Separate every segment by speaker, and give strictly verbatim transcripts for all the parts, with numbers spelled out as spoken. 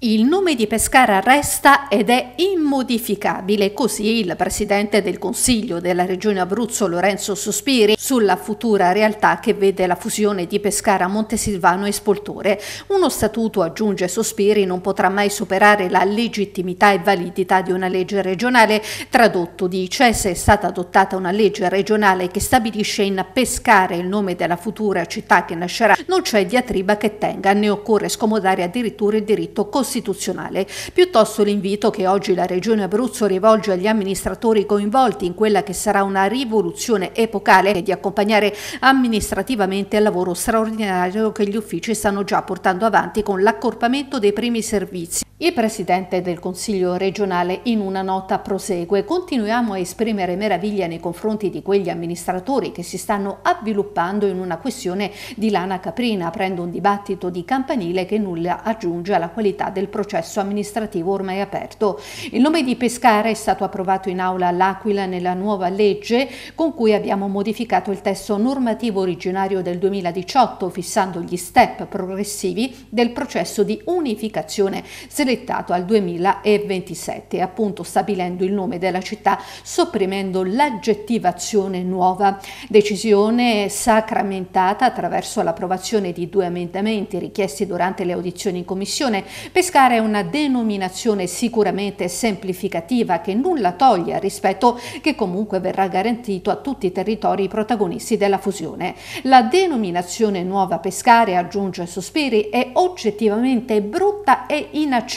Speaker 1: Il nome di Pescara resta ed è immodificabile, così il presidente del Consiglio della Regione Abruzzo Lorenzo Sospiri sulla futura realtà che vede la fusione di Pescara, Montesilvano e Spoltore. Uno statuto, aggiunge Sospiri, non potrà mai superare la legittimità e validità di una legge regionale. Tradotto, dice, se è stata adottata una legge regionale che stabilisce in Pescara il nome della futura città che nascerà, non c'è diatriba che tenga, ne occorre scomodare addirittura il diritto costituzionale. costituzionale. Piuttosto l'invito che oggi la Regione Abruzzo rivolge agli amministratori coinvolti in quella che sarà una rivoluzione epocale è di accompagnare amministrativamente il lavoro straordinario che gli uffici stanno già portando avanti con l'accorpamento dei primi servizi. Il Presidente del Consiglio regionale in una nota prosegue: continuiamo a esprimere meraviglia nei confronti di quegli amministratori che si stanno avviluppando in una questione di lana caprina, aprendo un dibattito di campanile che nulla aggiunge alla qualità del processo amministrativo ormai aperto. Il nome di Pescara è stato approvato in aula all'Aquila nella nuova legge con cui abbiamo modificato il testo normativo originario del duemiladiciotto, fissando gli step progressivi del processo di unificazione selettato al duemilaventisette, appunto stabilendo il nome della città, sopprimendo l'aggettivazione nuova. Decisione sacramentata attraverso l'approvazione di due emendamenti richiesti durante le audizioni in commissione. Pescara è una denominazione sicuramente semplificativa che nulla toglie al rispetto che comunque verrà garantito a tutti i territori protagonisti della fusione. La denominazione nuova Pescara, aggiunge Sospiri, è oggettivamente brutta e inaccettabile,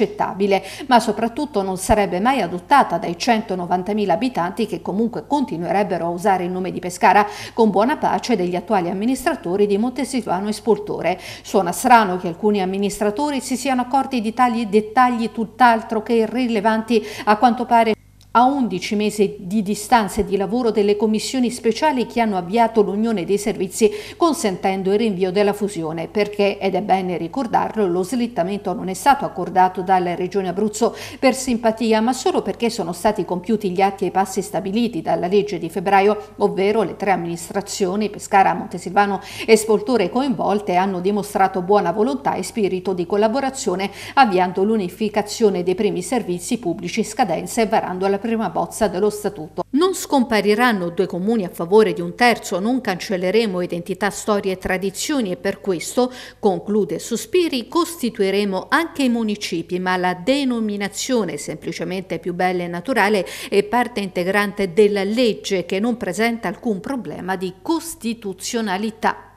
Speaker 1: ma soprattutto non sarebbe mai adottata dai centonovantamila abitanti che comunque continuerebbero a usare il nome di Pescara, con buona pace degli attuali amministratori di Montesilvano e Spoltore. Suona strano che alcuni amministratori si siano accorti di tali dettagli tutt'altro che irrilevanti, a quanto pare a undici mesi di distanza di lavoro delle commissioni speciali che hanno avviato l'unione dei servizi, consentendo il rinvio della fusione, perché, ed è bene ricordarlo, lo slittamento non è stato accordato dalla Regione Abruzzo per simpatia, ma solo perché sono stati compiuti gli atti e i passi stabiliti dalla legge di febbraio, ovvero le tre amministrazioni, Pescara, Montesilvano e Spoltore coinvolte, hanno dimostrato buona volontà e spirito di collaborazione, avviando l'unificazione dei primi servizi pubblici in scadenza e varando la prima bozza dello statuto. Non scompariranno due comuni a favore di un terzo, non cancelleremo identità, storie e tradizioni e per questo, conclude Sospiri, costituiremo anche i municipi, ma la denominazione semplicemente più bella e naturale è parte integrante della legge che non presenta alcun problema di costituzionalità.